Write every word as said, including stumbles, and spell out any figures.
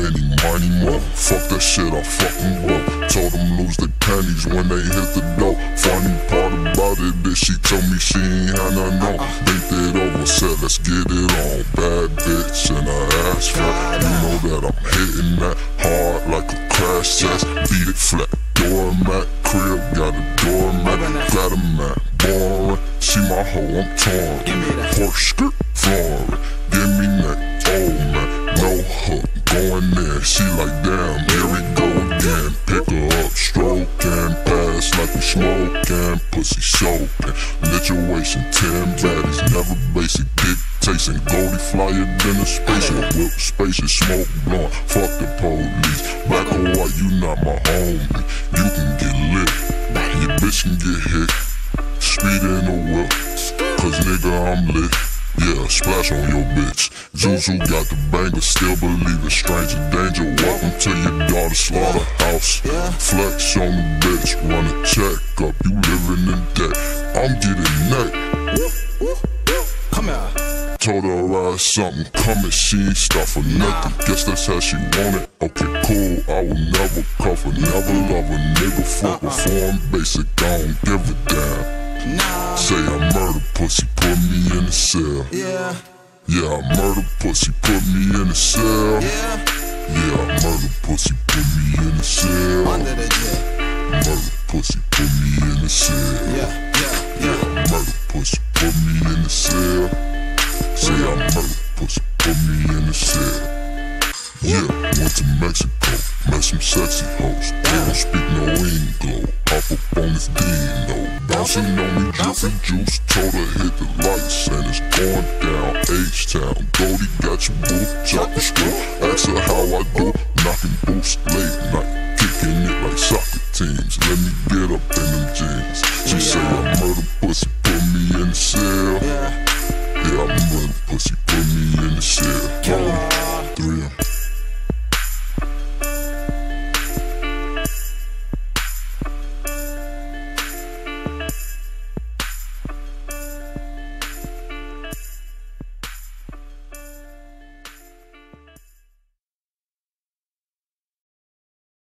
many money more. Fuck that shit, I fucking broke. Told them lose their panties when they hit the door. Funny part about it is she told me she ain't had nothing on. Bent it over, said let's get it on. Bad bitch and I ass fat. You know that I'm hitting that hard like a crash test. Beat it flat, doormat, crib got a doormat. Got a mat, boring. See my hoe, I'm torn. Horse skirt, flooring. Give me neck, oh man, no hook, going there. She like damn, here we go again. Pick her up, stroking, pass like we smoking, pussy soaking. Lituation, ten baddies, never basic. Dick tasting, Goldie flyer than a spaceship. Whip spacious, smoke blowing. Fuck the police. Black or white, you not my homie. You can get lit, your bitch can get hit. Speed in the whip, cause nigga I'm lit. Yeah, splash on your bitch. Zuzu got the banger, still believe in stranger danger. Welcome to your daughter's slaughterhouse. Flex on the bitch, run a check up. You living in debt, I'm getting neck. Come here. Told her I ride something coming, she ain't stop for nothing. Guess that's how she want it. Okay, cool, I will never cuff her. Never love a nigga, fuck before I'm basic, I don't give a damn. Nah. Say I murder pussy, put me in a cell. Yeah. Yeah, I murder pussy, put me in a cell. Yeah. Yeah, I murder pussy, put me in a cell. Under the jet. Murder pussy, put me in a cell. Yeah, yeah, Yeah, I murder pussy, put me in a cell. Say I murder pussy, put me in a cell. Yeah, went to Mexico, met some sexy hoes. They don't speak no English. Hop up on this Dino, bouncing on me, dripping juice. Told her hit the lights and it's going down. H-Town, Goldie got your boo, chop the screw. Ask her how I do, knocking boots late night, kicking it like soccer teams. Let me get up in them jeans. She say I murder pussy,